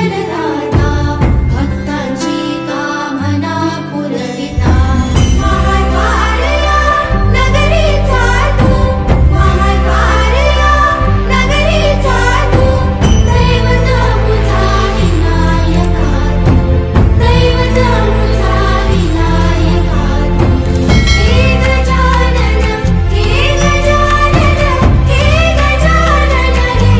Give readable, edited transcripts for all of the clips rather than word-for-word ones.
मंगलदाता भक्तांची कामना पुरविता महाद्वारया नगरीचा तू महाद्वारया नगरीचा तू दैवत मुझा विनायका तू दैवत मुझा विनायका तू हे गजानन हे गजानन हे गजानन हे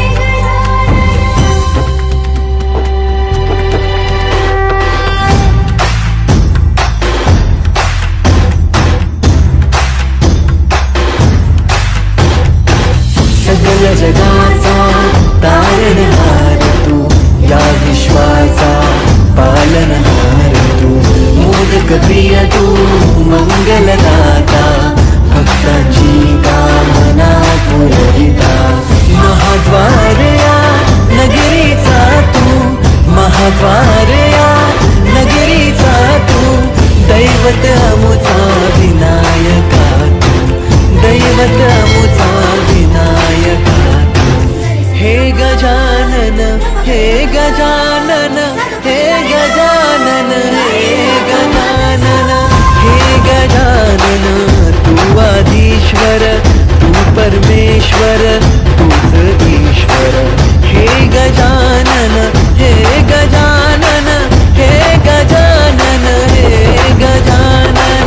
सगळ जगाचा तारणहार तू या विश्वाचा पालनहार तू मोदक प्रिय तू मंगलदाता भक्तांची कामना पुरविता महाद्वारया नगरीचा तू महाद्वारया नगरीचा तू दैवत अमुचा विनायका तू दैवत अमुचा विनायका तू हे गजानन हे गजानन हे गजानन हे गजानन हे गजानन तू आदिश्वर तू परमेश्वर तूच ईश्वर हे गजानन हे गजानन हे गजानन हे गजानन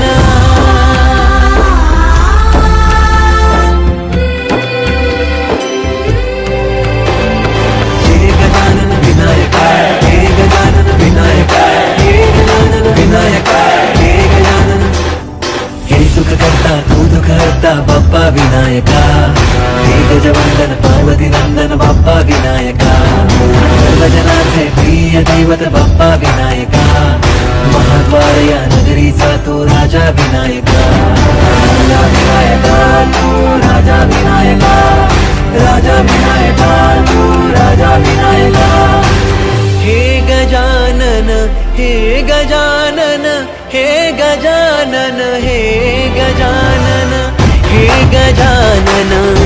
हे गजानन विनायका हे गजानन विनायका हे गजानन विनायका हे गजानन हे सुख करता तू दुःख हरता बाप्पा विनायका हे गजवंदन पार्वती नंदन बाप्पा विनायका सर्वजनांचे प्रिय दैवत बाप्पा विनायका महाद्वारया नगरीचा तू राजा विनायका राजा विनायका तू राजा विनायका राजा विनायका तू राजा विनायका हे गजानन हे गजानन हे गजानन हे गजानन हे गजानन